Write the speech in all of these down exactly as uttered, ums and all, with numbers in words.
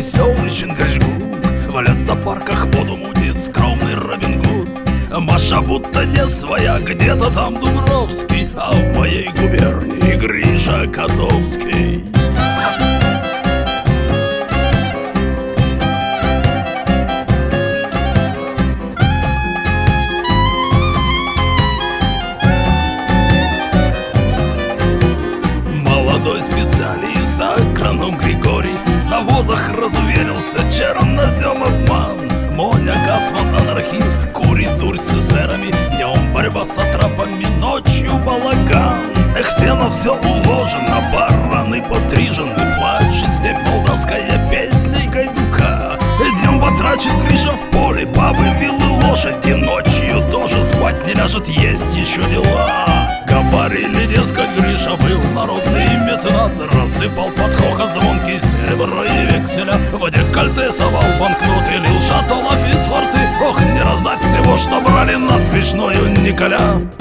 веселый Чингачгук, в лесопарках воду мутит скромный Робин Гуд. Маша будто не своя, где-то там Дубровский, а в моей губернии Гриша Котовский. Молодой специалист, агроном Григорий, в навозах разуверился, чернозем обман. Моня Кацман, анархист, курит дурь с эсерами, днем борьба с атрапами, ночью балаган. Эх, сено все уложено, бараны пострижены, плачет степь молдавская песней гайдука. Днем потрачет Гриша в поле, бабы, вилы, лошади, ночью тоже спать не ляжет, есть еще дела. Говорили, дескать, Гриша был народный меценат, рассыпал под хохот звонки серебро и векселя, в декольте совал банкноты, лил шатолов и творты. Ох, не раздать всего, что брали на свечную Николя.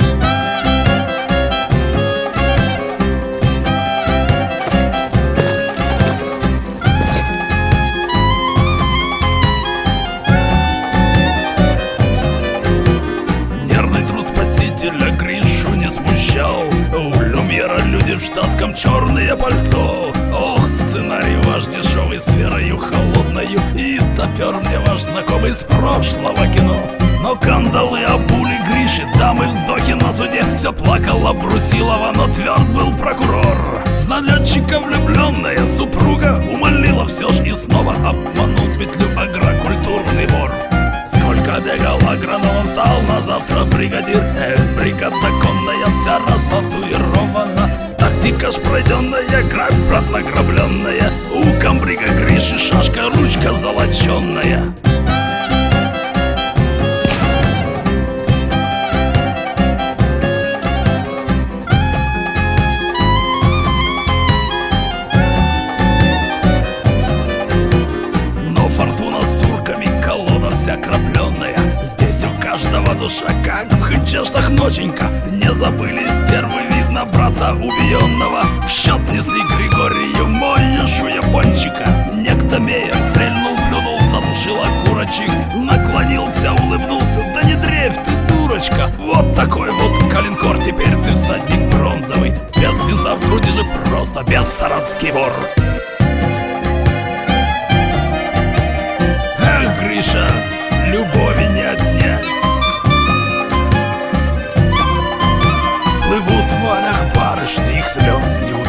Нервный труд спасителя Гришу не смущал, у Люмьера люди в штатском черное пальто. Ох, сценарий ваш дешевый с верою холодною, и топер мне ваш знакомый с прошлого кино. Но кандалы обули Гриши, дамы вздохи на суде, все плакала Брусилова, но тверд был прокурор. В налетчика влюбленная супруга умолила все ж и снова обманул петлю агрокультурный вор. Сколько бегал агрономом, стал на завтра бригадир. Эх, бригада конная вся растатуирована, тактика ж пройденная, грабь, брат, награбленная. У комбрига Гриши шашка, ручка золоченная. Но фортуна с сурками, колода вся крапленная. Здесь у каждого душа, как в хычештах ноченька. Не забыли стервы, видно, брата убиенного. В счет несли Григорию моешу япончика. Некто Меер стрельнул, плюнул, задушил окурочек, наклонился, улыбнулся. Да не дрейф ты, дурочка, вот такой вот калинкор. Теперь ты всадник бронзовый, без свинца в груди же просто бессарабский вор. Эх, Гриша, любови не отнять. Плывут в валях барышни, их слез не